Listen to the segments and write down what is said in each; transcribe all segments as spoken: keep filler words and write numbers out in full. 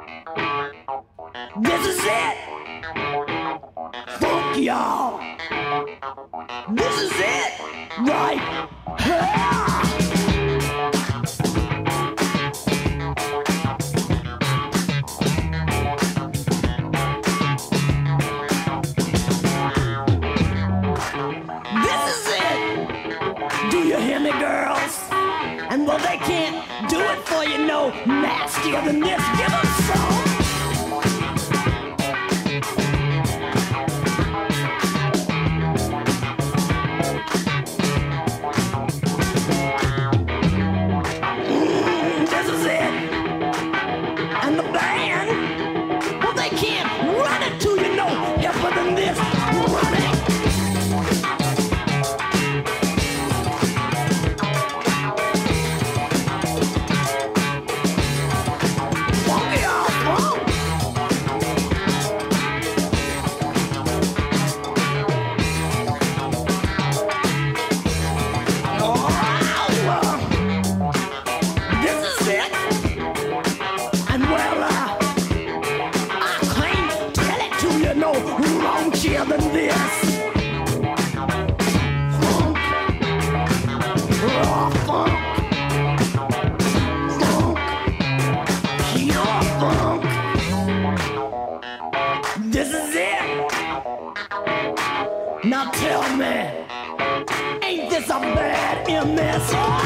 This is it. Funk y'all. This is it. Right here. This is it. Do you hear me, girls? And well, they can't do it for you no nastier than this. Give them some. Now tell me, ain't this a bad M S? Oh!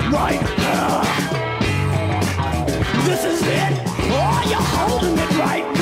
This is it. Oh, you're holding it right.